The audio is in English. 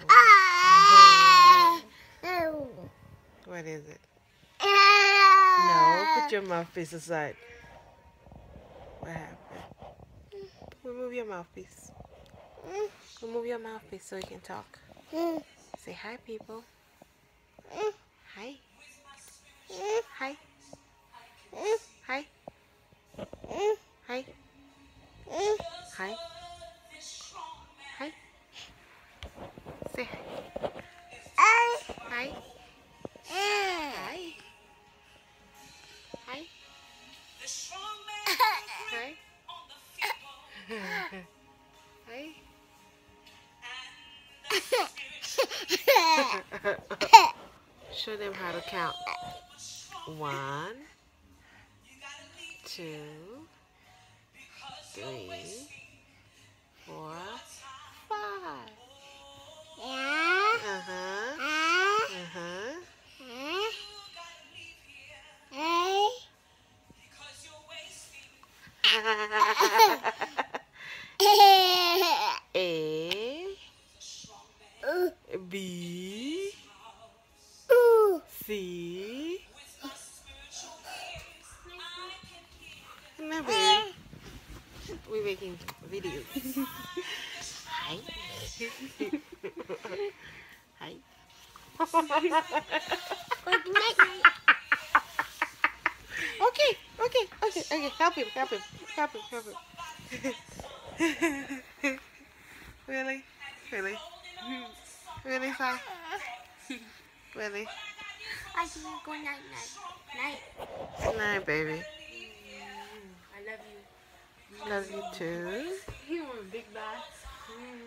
What is it? No, put your mouthpiece aside. What happened? Remove your mouthpiece. Remove your mouthpiece so you can talk. Say hi, people. Hi. Hi. Hi. Hi. Hi. Hi. Say hi. Hi. Hi. Hi. Hi. Hi. Show them how to count. 1, 2, 3, 4, 5. A, B, C. No, baby. We're making videos. Hi. Hi. Okay. Help him. Really? Really, Sai? Really? I can go night. Good night, baby. I love you. Love you too. You want a big bath?